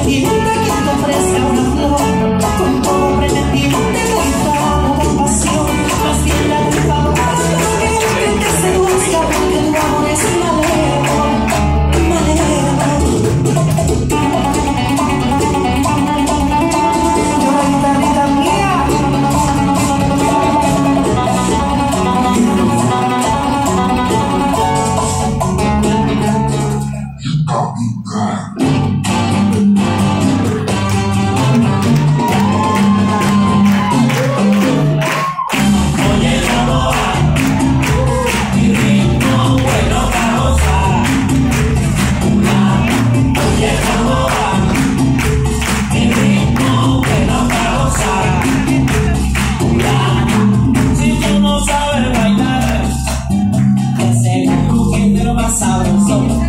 pretendiente que te ofrezca una flor, con todo pretendiente cuidado de pasión, más bien la culpa que te seduzca, porque el amor es malévolo, Lloradita mía. Sabroso.